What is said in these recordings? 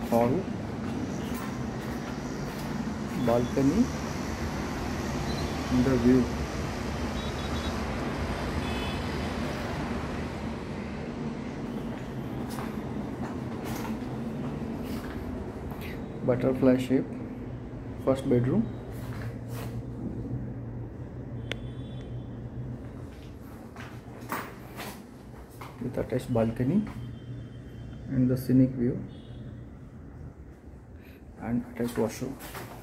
hall, balcony, and the view. Butterfly shape, first bedroom. With attached balcony and the scenic view and attached washroom.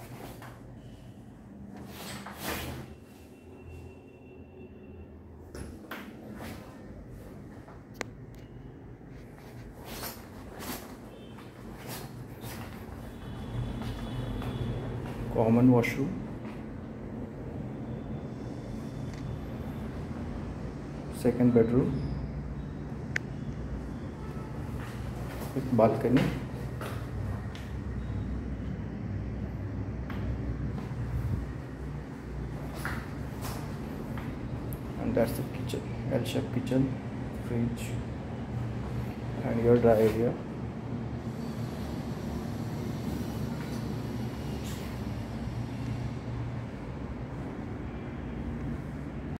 Common washroom, second bedroom with balcony, and that's the kitchen, L-shaped kitchen, fridge, and your dry area.